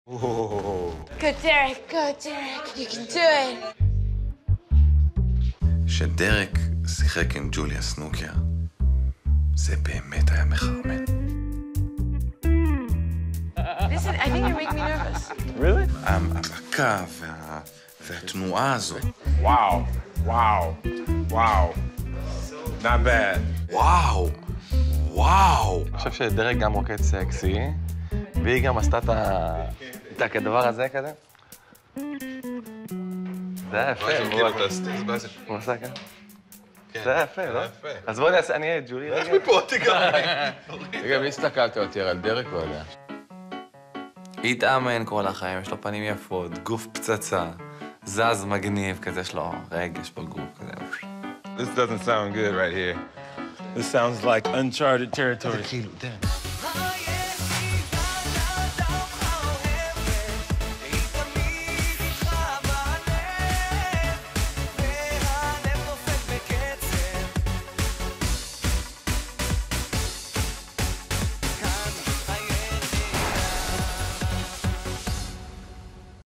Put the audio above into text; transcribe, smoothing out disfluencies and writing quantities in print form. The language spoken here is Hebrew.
Good, Derek. Good, Derek. You can do it. שדרק שיחק עם ג'וליה סנוקר, זה באמת היה מחרמן. Listen, I think you're making me nervous. Really? המכה והתנועה הזאת. Wow. Wow. Wow. Not bad. וואו! וואו! אני חושב שדרק גם רוקד סקסי, והיא גם עשתה את הכדבר הזה כזה. זה היה יפה. הוא עשה כאן? זה היה יפה, לא? אז בואו נעשה, אני אהיה את ג'ולי רגע. איך מפה תיגע? רגע, מי הסתכלת יותר, על דרק או עליה? התאמן כל החיים, יש לו פנים יפות, גוף פצצה, זז מגניב כזה, יש לו רגש בגוף כזה. This doesn't sound good right here. This sounds like uncharted territory. כאילו, דרק.